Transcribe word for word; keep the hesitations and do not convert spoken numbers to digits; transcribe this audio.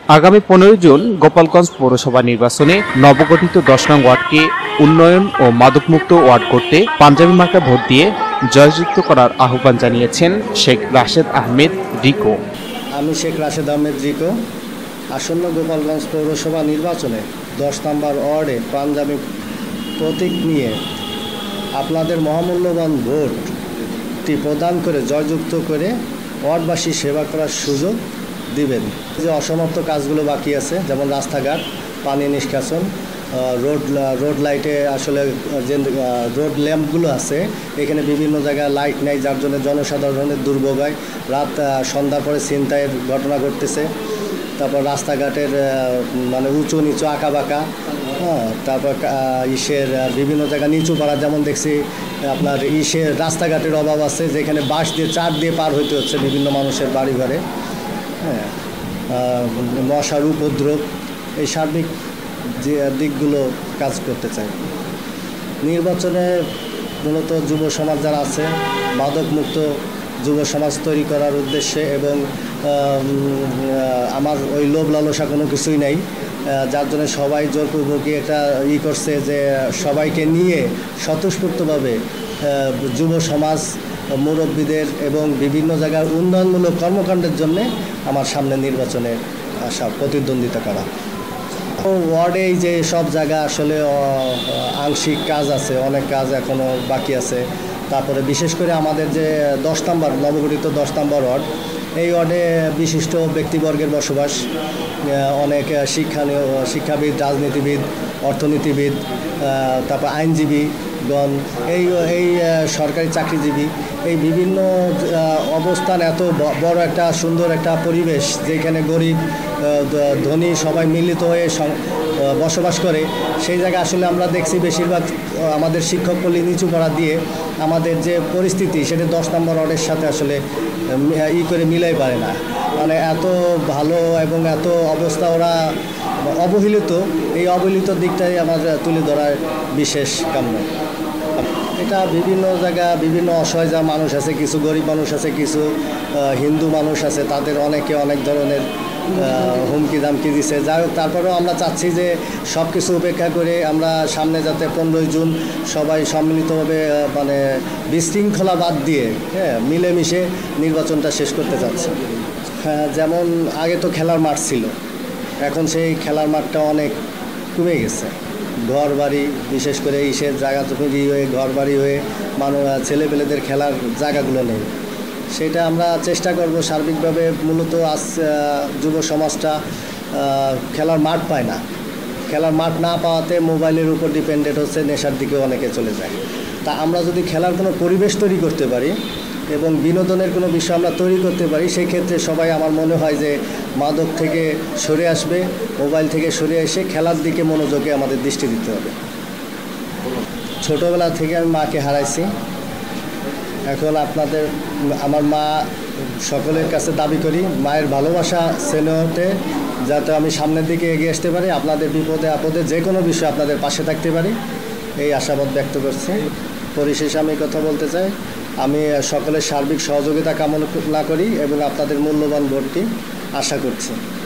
আগামী পনেরোই জুন গোপালগঞ্জ পৌরসভা নির্বাচনে নবগঠিত দশ নং ওয়ার্ডকে উন্নয়ন ও মাদকমুক্ত ওয়ার্ড করতে পাঞ্জাবি মার্কা ভোট দিয়ে জয়যুক্ত করার আহ্বান জানিয়েছেন শেখ রাশেদ আহমেদ রিকো। আমি শেখ রাশেদ আহমেদ রিকো আসন্ন গোপালগঞ্জ পৌরসভা নির্বাচনে দশ নম্বর ওয়ার্ডে পাঞ্জাবি প্রতীক নিয়ে আপনাদের মহামূল্যবান ভোটটি প্রদান করে জয়যুক্ত করে ওয়ার্ডবাসী সেবা করার সুযোগ দিবেন। যে অসমাপ্ত কাজগুলো বাকি আছে, যেমন রাস্তাঘাট, পানি নিষ্কাশন, রোড রোড লাইটে আসলে যে রোড ল্যাম্পগুলো আছে এখানে বিভিন্ন জায়গায় লাইট নেই, যার জন্য জনসাধারণের দুর্ভোগ হয়। রাত সন্ধ্যার পরে ছিনতাইয়ের ঘটনা ঘটতেছে। তারপর রাস্তাঘাটের মানে উঁচু নিচু আঁকা বাঁকা, হ্যাঁ, তারপর ইসের বিভিন্ন জায়গা নিচু পাড়া, যেমন দেখছি আপনার ইসের রাস্তাঘাটের অভাব আছে, যেখানে বাঁশ দিয়ে চার দিয়ে পার হইতে হচ্ছে বিভিন্ন মানুষের বাড়ি ঘরে। হ্যাঁ, মশার উপদ্রব, এই সার্বিক যে দিকগুলো কাজ করতে চাই। নির্বাচনে মূলত যুব সমাজ যারা আছে, মাদকমুক্ত যুব সমাজ তৈরি করার উদ্দেশ্যে, এবং আমার ওই লোভ লালসা কোনো কিছুই নাই, যার জন্য সবাই জোরপূর্বকই একটা ই করছে যে সবাইকে নিয়ে স্বতঃস্ফূর্তভাবে যুব সমাজ, মুরব্বীদের এবং বিভিন্ন জায়গার উন্নয়নমূলক কর্মকাণ্ডের জন্যে আমার সামনে নির্বাচনে আসা, প্রতিদ্বন্দ্বিতা করা। ওয়ার্ডে যে সব জায়গা আসলে আংশিক কাজ আছে, অনেক কাজ এখনও বাকি আছে। তারপরে বিশেষ করে আমাদের যে দশ নম্বর নবগঠিত দশ নম্বর ওয়ার্ড, এই ওয়ার্ডে বিশিষ্ট ব্যক্তিবর্গের বসবাস, অনেক শিক্ষানীয় শিক্ষাবিদ, রাজনীতিবিদ, অর্থনীতিবিদ, তারপর আইনজীবীগণ, এই এই সরকারি চাকরিজীবী, এই বিভিন্ন অবস্থান, এত বড় একটা সুন্দর একটা পরিবেশ যেখানে গরিব ধনী সবাই মিলিত হয়ে বসবাস করে, সেই জায়গায় আসলে আমরা দেখছি বেশিরভাগ আমাদের শিক্ষকপল্লী নিচু পাড়া দিয়ে আমাদের যে পরিস্থিতি সেটা দশ নম্বর ওয়ার্ডের সাথে আসলে ই করে মিলাই পারে না। মানে এত ভালো এবং এত অবস্থা ওরা অবহেলিত, এই অবহেলিত দিকটাই আমার তুলে ধরার বিশেষ কাম্য। এটা বিভিন্ন জায়গা বিভিন্ন অসহায় যা মানুষ আছে, কিছু গরিব মানুষ আছে, কিছু হিন্দু মানুষ আছে, তাদের অনেকে অনেক ধরনের হুমকি দামকি দিছে। যাই হোক, তারপরেও আমরা চাচ্ছি যে সব কিছু উপেক্ষা করে আমরা সামনে যাতে পনেরোই জুন সবাই সম্মিলিতভাবে মানে বিশৃঙ্খলা বাদ দিয়ে, হ্যাঁ, মিলেমিশে নির্বাচনটা শেষ করতে চাচ্ছি। হ্যাঁ, যেমন আগে তো খেলার মাঠ ছিল, এখন সেই খেলার মাঠটা অনেক কমে গেছে। ঘর বাড়ি, বিশেষ করে ইসের জায়গা তৈরি হয়ে ঘর বাড়ি হয়ে মানুষ ছেলেপেলেদের খেলার জায়গাগুলো নেই। সেটা আমরা চেষ্টা করব সার্বিকভাবে। মূলত আজ যুব সমাজটা খেলার মাঠ পায় না, খেলার মাঠ না পাওয়াতে মোবাইলের উপর ডিপেন্ডেন্ট হচ্ছে, নেশার দিকে অনেকে চলে যায়। তা আমরা যদি খেলার কোনো পরিবেশ তৈরি করতে পারি এবং বিনোদনের কোনো বিষয় আমরা তৈরি করতে পারি, সেই ক্ষেত্রে সবাই আমার মনে হয় যে মাদক থেকে সরে আসবে, মোবাইল থেকে সরে এসে খেলার দিকে মনোযোগে আমাদের দৃষ্টি দিতে হবে। ছোটোবেলা থেকে আমি মাকে হারাইছি। এখন আপনাদের আমার মা সকলের কাছে দাবি করি মায়ের ভালোবাসা স্নেহতে যাতে আমি সামনের দিকে এগিয়ে আসতে পারি, আপনাদের বিপদে আপদে যে কোনো বিষয়ে আপনাদের পাশে থাকতে পারি, এই আশাবাদ ব্যক্ত করছি। পরিশেষে আমি কথা বলতে চাই, আমি সকলের সার্বিক সহযোগিতা কামনা করি এবং আপনাদের মূল্যবান ভোটটি আশা করছি।